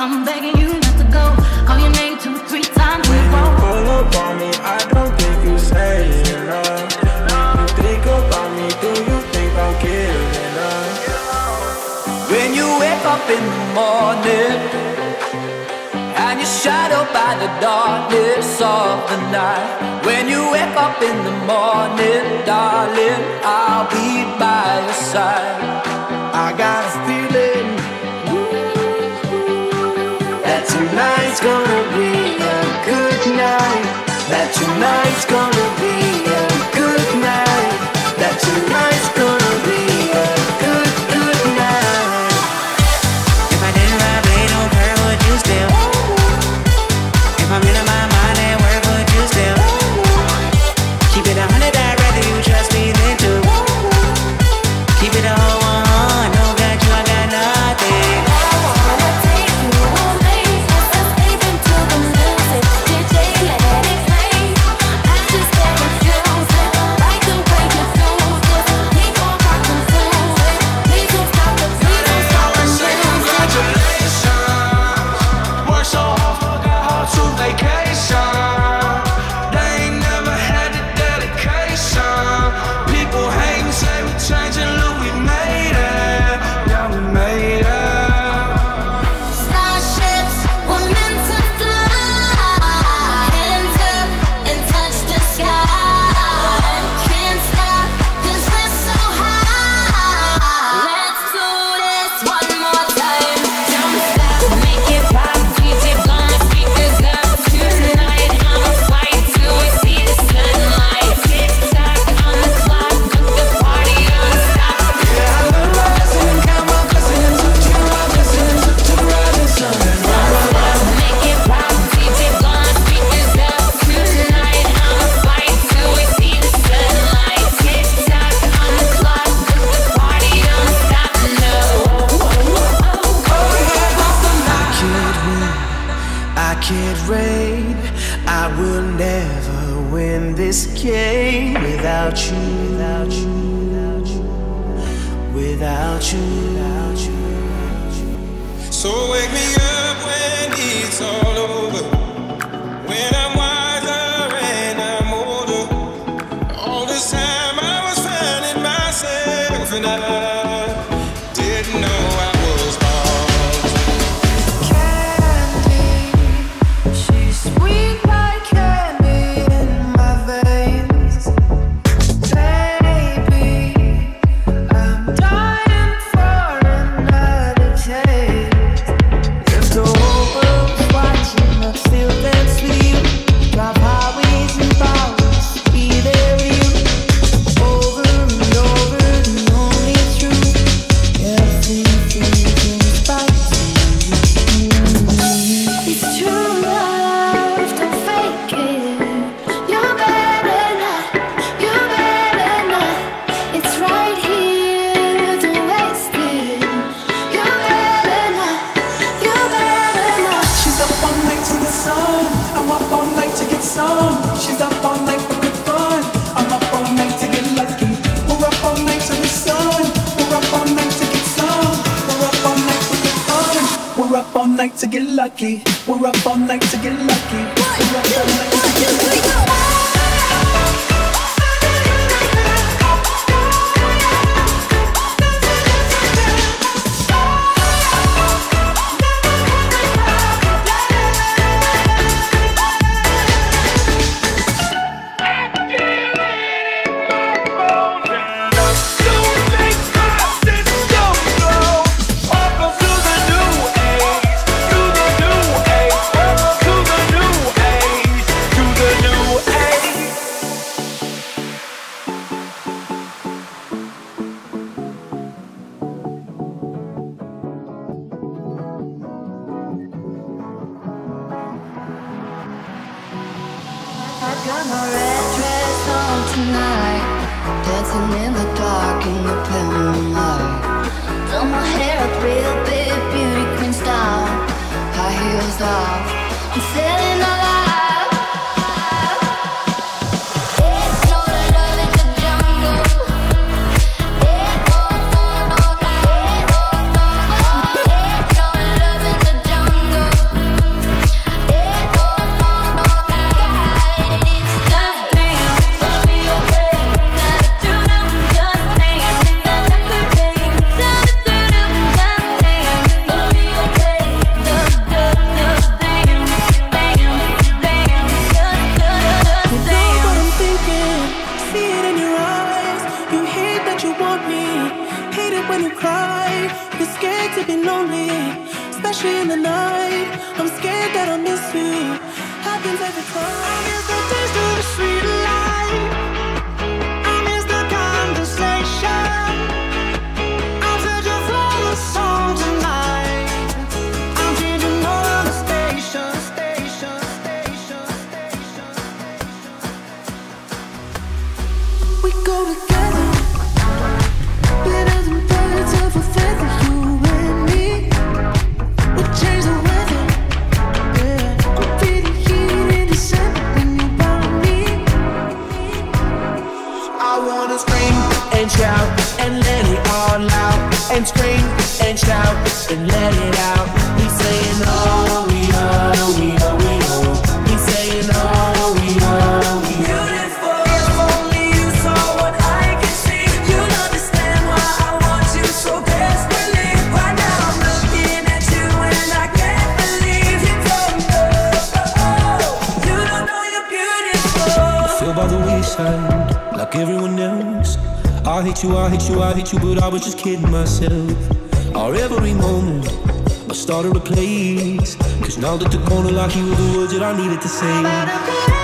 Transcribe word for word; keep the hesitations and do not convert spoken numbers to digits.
I'm begging you not to go. Call your name two, three times in a row. Pull up on me, I don't think you say enough. You think about me, do you think I'll give enough? When you wake up in the morning and you're shadowed by the darkness of the night. When you wake up in the morning, darling, I'll be by your side. I got a feeling that tonight's gonna be a good night. That tonight's gonna be a good night. That tonight's gonna be a good, good night. If I didn't ride blade on curve, would you still? If I'm in my mind at work, would you still? Keep it a hundred, I'd rather you trust me than two. Keep it a whole one, no got you, I got nothing. I wanna take you away, escape into the music. D J, let it play. I just get confused, like the way you do this. Keep on rocking through it. Please don't stop the, please don't stop the music. Congratulations, worked so hard, forgot how to vacation. They ain't never had the dedication. People hate me, say we changing, look, we made it. Yeah, we made it. Starships were meant to fly, hands up and touch the sky. Can't stop 'cause we're so high. Let's do this one more time. Don't stop, make it pop. D J blow my speakers up tonight. I'ma fight till we see the sunlight. Tick tock on the clock, put the party on stop. Yeah, I learned my lesson and count my blessings. Keep my blessings to the rising sun. Make it pop, D J blow my speakers up tonight. I'ma fight till we see the sunlight. Tick tock on the clock, put the party on stop. No. I can't win, I will never win this game without you, without you, without you, without you, without you. So wake me up when it's all over, when I'm wiser and I'm older. All this time I was finding myself and I didn't know I was lost. Candy, she's sweet like candy in my veins. Baby, I'm dying for another taste. If the whole world's watching, I'd still dance with you. Drive highways and byways, be there with you. Over and over, the only truth. Everything brings back to you. It's true love, don't fake it. You better not, you better not. It's right here, don't waste it. You better not, you better not. She's up all night to the sun. I'm up all night to get some. She's up all night for good fun. I'm up all night to get lucky. We're up all night to the sun. We're up all night to get some. We're up all night to get fun. We're up all night to get lucky. We're up all night to get lucky. We're up all night to get lucky. Got my red dress on tonight, dancing in the dark in the pale moonlight. Done my hair up real big, beauty queen style, high heels off. I'm feeling alive. It's no love in the jungle. It's no, no, no, no, no, no, no love in the jungle. three in the night. I'm scared that I'll miss you. Happens every time. I miss the taste of the sweet life. I miss the conversation. I'm searching for a song tonight. I'm changing all the stations, stations, stations, stations. We go together. Glitters and birds of a feather, you and me. We change the weather. Yeah, could be the heat in December when you found me. I wanna scream and shout and let it all out. And scream and shout and let it out. We saying oh, we oh, we oh, we oh. We saying oh, we oh, we oh. Beautiful, if only you saw what I can see, you'll understand why I want you so desperately. Right now I'm looking at you and I can't believe you don't know. You don't know you're beautiful. Feel by the wayside, like everyone else. I hate you, I hate you, I hate you, but I was just kidding myself. Our every moment, I started a place. Cause now that they're gonna lock you with the words that I needed to say.